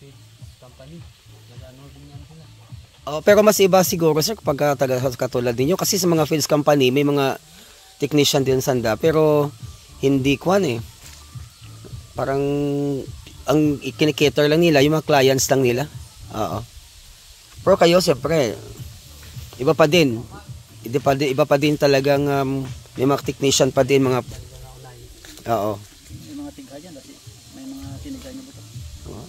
feed company. Nag-ano din yan sila. Oh, pero mas iba siguro sir kapag katulad ninyo kasi sa mga fields company may mga technician din sanda pero hindi kwan eh. Parang ang kinikater lang nila yung mga clients lang nila. Oo. Pero kayo siyempre iba pa din. Iba pa din talagang may mga technician pa din mga oo. May mga tiga dyan kasi may mga tinigay na buto. Oo.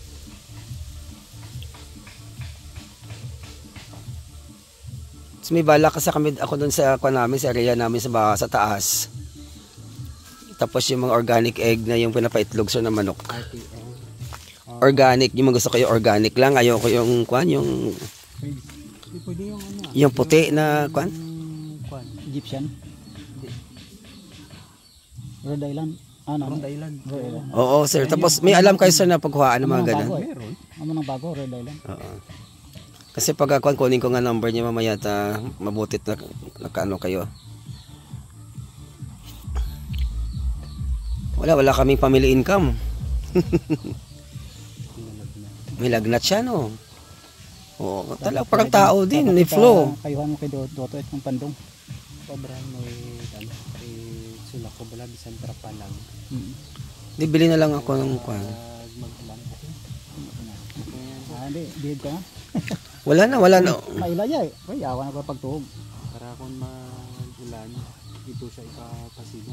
So, may bala kasi ako doon sa namin sa area namin sa taas. Tapos yung mga organic egg na yung pinapaitlog sir na manok. RTM. Organic, yung gusto ko yung organic lang, ayoko yung kwan, yung Pwede yung ano. yung puti na kwan. Kwan. Egyptian. Rhode Island. Ano? Rhode Island. Rhode Island. Oo sir, tapos may alam kayo sir na pagkuhaan ng mga ganun. Meron. Ano nang bago, Rhode Island. Oo. Kasi pag kunin ko nga number niya mamaya mabutit na nakaano kayo. Wala kaming family income. May lagnat siya no. Oo, talagang parang tao din, may flow. Kayuhan mo kay Doto at ng pandong. Sobrang may ano, sulak ko bala bisan trapa lang. Di bili na lang ako ng kwan. Maglan. Hindi, bihid ka na. Wala na. Mailaya eh. Ay, awan ako pagtuhog. Para kung mag-ulan, dito siya ipapasilong.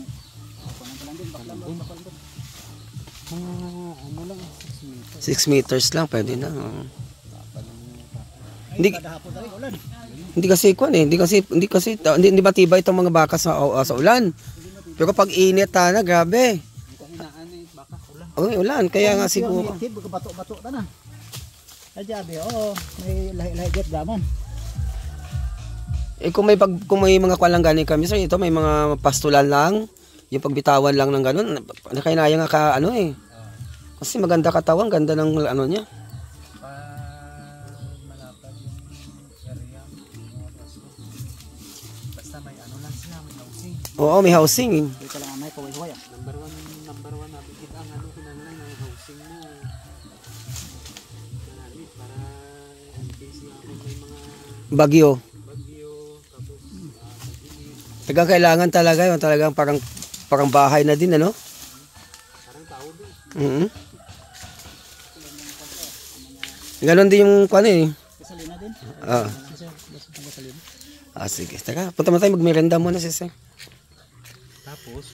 Mga ano lang, 6 meters. 6 meters lang, pwede na. Oo. Hindi kasi kwan eh, hindi ba tibay itong mga baka sa ulan. Pero pag init na, grabe. Oh, ulan, kaya nga siguro. Bato-bato ta na. Ay jabi, may lahi-lahi gamon. Eh kung may mga kwan lang ganing kami sir, ito may mga pastulan lang, yung pagbitawan lang ng ganun, nakainaya nga ka ano eh. Kasi maganda katawan, ganda ng ano niya. Malapad yung area, basta may ano lang sila, may housing. Oo, may housing. Dito lang may kaway-kaway. Number one nabigit ang ano kinahanglan ng housing mo. Marami para in case na kung may mga Bagyo. tapos pag-init. Tagang kailangan talaga yun, talagang parang bahay na din ano? Parang tao din. Ganon din yung kwan eh. Kasalina din. Sige. Taka, punta mo tayo magmerenda muna si sir. Tapos